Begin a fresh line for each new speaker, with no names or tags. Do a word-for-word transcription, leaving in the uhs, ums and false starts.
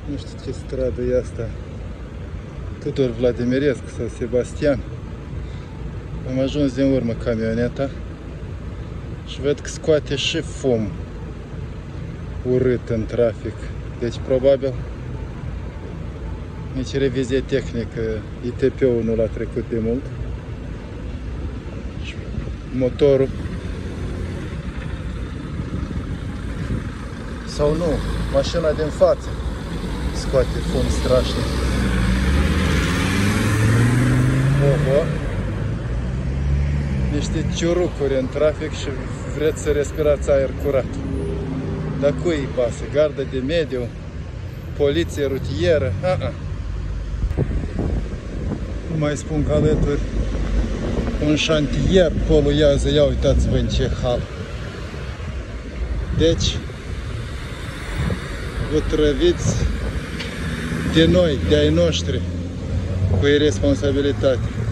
Nu știu ce stradă e asta. Tudor Vladimirescu sau Sebastian. Am ajuns din urmă camioneta și văd că scoate și fum urât în trafic. Deci probabil nici revizie tehnică I T P-ul nu l-a trecut de mult. Și motorul sau nu, mașina din față scoate fum strașnic. Oho! Niște ciurucuri în trafic și vreți să respirați aer curat. Dar cui îi pasă? Gardă de mediu? Poliție rutieră? A-a. Nu mai spun că alături un șantier poluează. Ia uitați-vă în ce hal. Deci vă trăviți de noi, de ai noștri, cu irresponsabilitate.